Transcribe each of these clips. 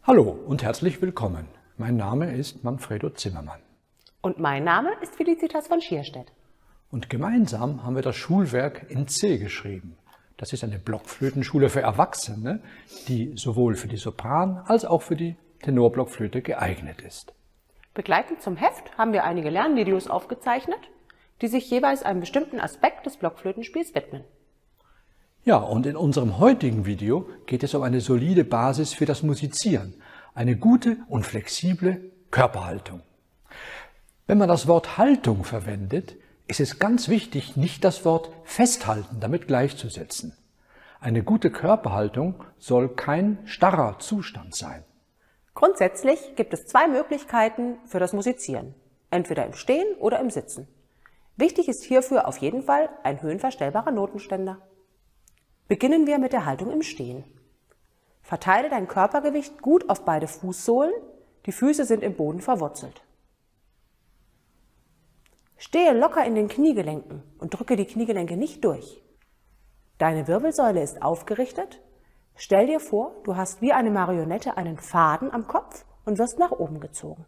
Hallo und herzlich willkommen. Mein Name ist Manfredo Zimmermann. Und mein Name ist Felicitas von Schierstedt. Und gemeinsam haben wir das Schulwerk in C geschrieben. Das ist eine Blockflötenschule für Erwachsene, die sowohl für die Sopran- als auch für die Tenorblockflöte geeignet ist. Begleitend zum Heft haben wir einige Lernvideos aufgezeichnet, die sich jeweils einem bestimmten Aspekt des Blockflötenspiels widmen. Ja, und in unserem heutigen Video geht es um eine solide Basis für das Musizieren, eine gute und flexible Körperhaltung. Wenn man das Wort Haltung verwendet, ist es ganz wichtig, nicht das Wort festhalten damit gleichzusetzen. Eine gute Körperhaltung soll kein starrer Zustand sein. Grundsätzlich gibt es zwei Möglichkeiten für das Musizieren, entweder im Stehen oder im Sitzen. Wichtig ist hierfür auf jeden Fall ein höhenverstellbarer Notenständer. Beginnen wir mit der Haltung im Stehen. Verteile dein Körpergewicht gut auf beide Fußsohlen, die Füße sind im Boden verwurzelt. Stehe locker in den Kniegelenken und drücke die Kniegelenke nicht durch. Deine Wirbelsäule ist aufgerichtet. Stell dir vor, du hast wie eine Marionette einen Faden am Kopf und wirst nach oben gezogen.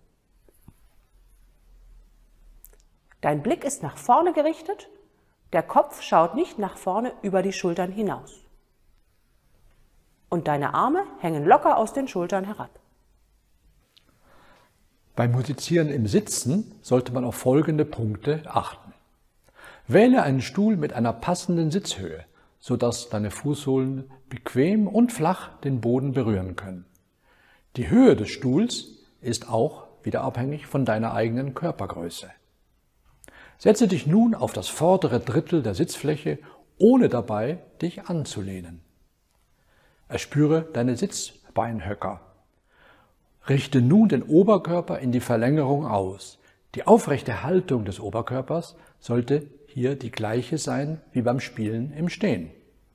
Dein Blick ist nach vorne gerichtet. Der Kopf schaut nicht nach vorne über die Schultern hinaus. Und deine Arme hängen locker aus den Schultern herab. Beim Musizieren im Sitzen sollte man auf folgende Punkte achten. Wähle einen Stuhl mit einer passenden Sitzhöhe, sodass deine Fußsohlen bequem und flach den Boden berühren können. Die Höhe des Stuhls ist auch wieder abhängig von deiner eigenen Körpergröße. Setze dich nun auf das vordere Drittel der Sitzfläche, ohne dabei dich anzulehnen. Erspüre deine Sitzbeinhöcker. Richte nun den Oberkörper in die Verlängerung aus. Die aufrechte Haltung des Oberkörpers sollte hier die gleiche sein wie beim Spielen im Stehen.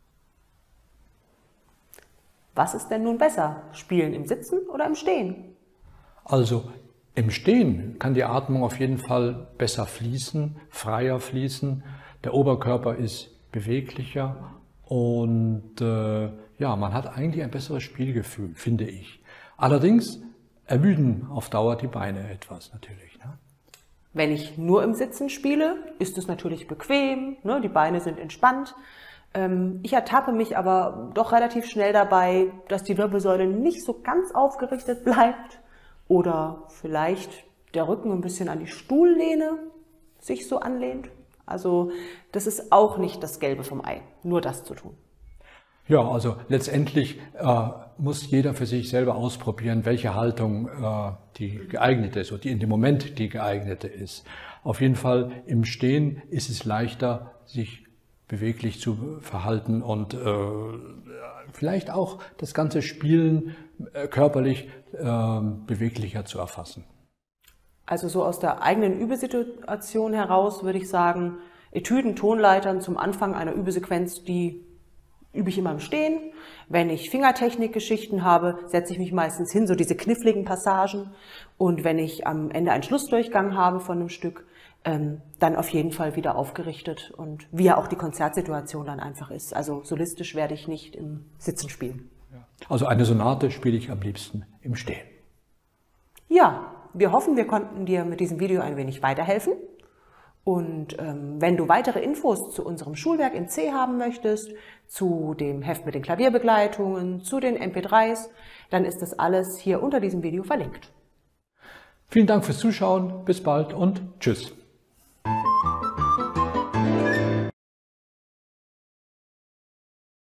Was ist denn nun besser, spielen im Sitzen oder im Stehen? Also im Stehen kann die Atmung auf jeden Fall besser fließen, freier fließen. Der Oberkörper ist beweglicher und man hat eigentlich ein besseres Spielgefühl, finde ich. Allerdings ermüden auf Dauer die Beine etwas natürlich. Ne? Wenn ich nur im Sitzen spiele, ist es natürlich bequem, ne? Die Beine sind entspannt. Ich ertappe mich aber doch relativ schnell dabei, dass die Wirbelsäule nicht so ganz aufgerichtet bleibt oder vielleicht der Rücken ein bisschen an die Stuhllehne sich so anlehnt. Also das ist auch nicht das Gelbe vom Ei, nur das zu tun. Ja, also letztendlich muss jeder für sich selber ausprobieren, welche Haltung die geeignete ist oder die in dem Moment die geeignete ist. Auf jeden Fall im Stehen ist es leichter, sich beweglich zu verhalten und vielleicht auch das ganze Spielen körperlich beweglicher zu erfassen. Also so aus der eigenen Übesituation heraus würde ich sagen, Etüden, Tonleitern zum Anfang einer Übesequenz, die übe ich immer im Stehen. Wenn ich Fingertechnik-Geschichten habe, setze ich mich meistens hin, so diese kniffligen Passagen. Und wenn ich am Ende einen Schlussdurchgang habe von einem Stück, dann auf jeden Fall wieder aufgerichtet und wie ja auch die Konzertsituation dann einfach ist. Also solistisch werde ich nicht im Sitzen spielen. Also eine Sonate spiele ich am liebsten im Stehen. Ja, wir hoffen, wir konnten dir mit diesem Video ein wenig weiterhelfen. Und wenn du weitere Infos zu unserem Schulwerk in C haben möchtest, zu dem Heft mit den Klavierbegleitungen, zu den MP3s, dann ist das alles hier unter diesem Video verlinkt. Vielen Dank fürs Zuschauen, bis bald und tschüss.